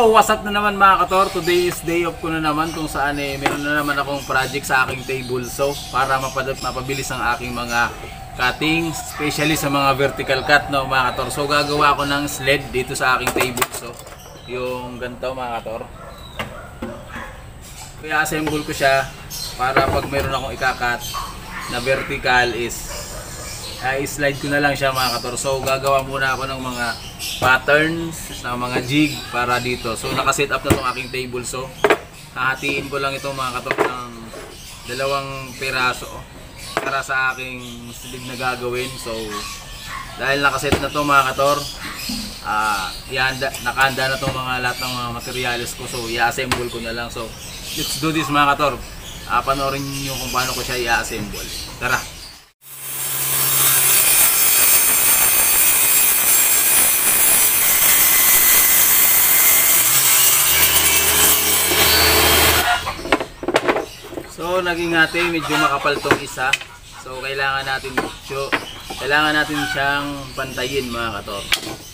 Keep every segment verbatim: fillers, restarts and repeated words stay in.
So, what's up na naman mga kator? Today is day off ko na naman kung saan eh, meron na naman akong project sa aking table saw para mapabilis ang aking mga cutting, especially sa mga vertical cut, no mga kator. So, gagawa ako ng sled dito sa aking table saw. Yung ganito mga kator. Kaya assemble ko siya para pag meron akong ikakat na vertical is ay slide ko na lang siya mga kator. So gagawa muna ako ng mga patterns, ng mga jig para dito. So naka-set up na tong aking table saw. Hahatiin ko lang ito mga kator ng dalawang piraso para sa aking sled na gagawin. So dahil naka-set na to mga kator, uh, ihanda, nakahanda na tong mga lahat ng mga materials ko. So i-assemble ko na lang. So let's do this mga kator. Uh, panoorin niyo kung paano ko siya i-assemble. Tara! So naging natin medyo makapal tong isa. So kailangan natin medyo, kailangan natin siyang pantayin mga kator.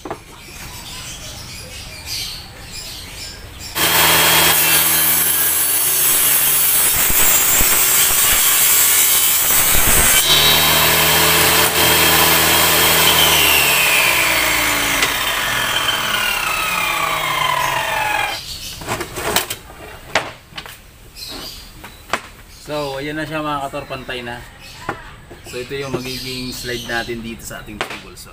So, ayan na siya mga kator, pantay na. So, ito yung magiging slide natin dito sa ating table saw.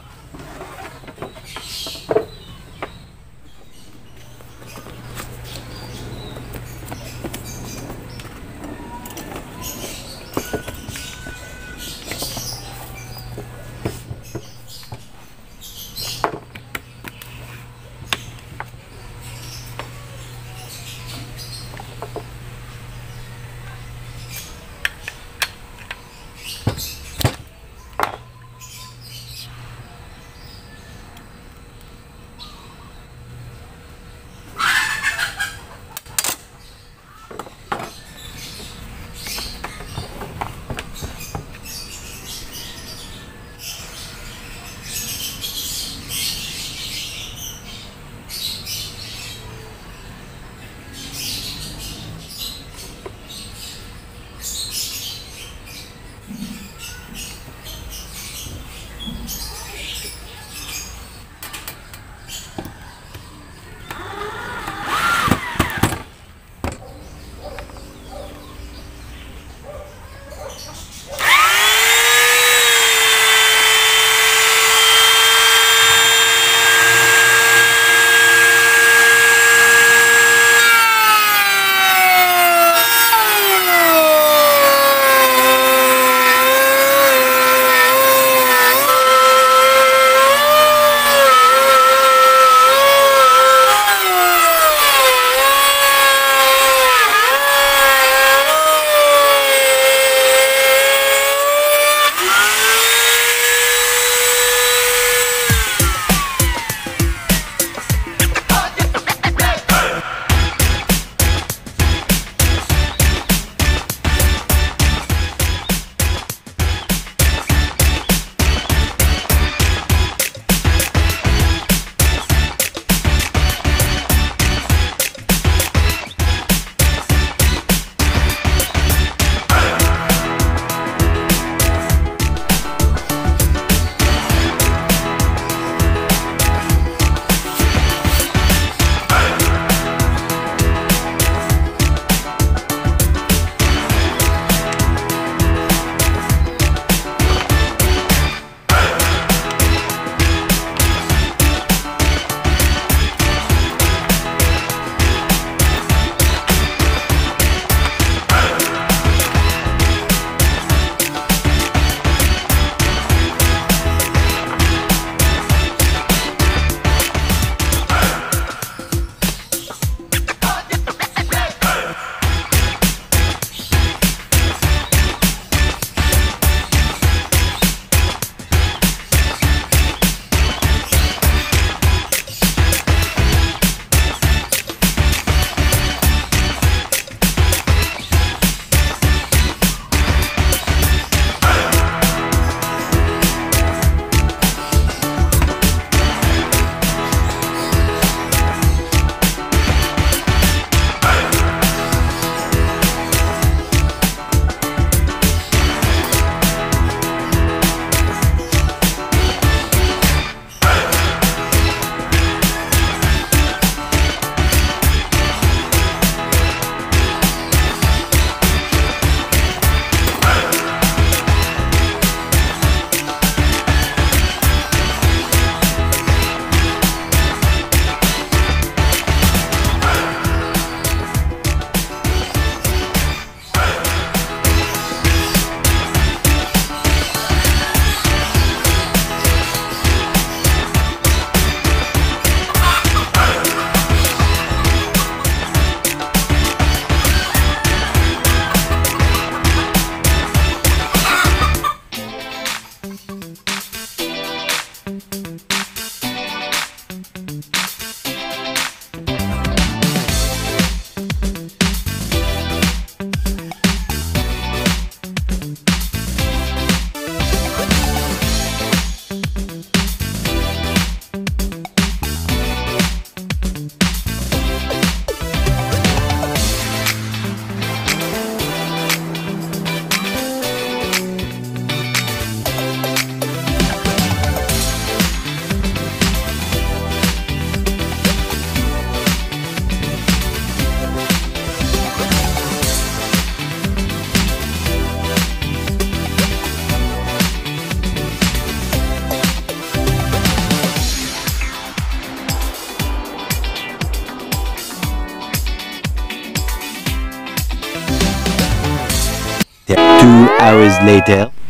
later. Two hours later.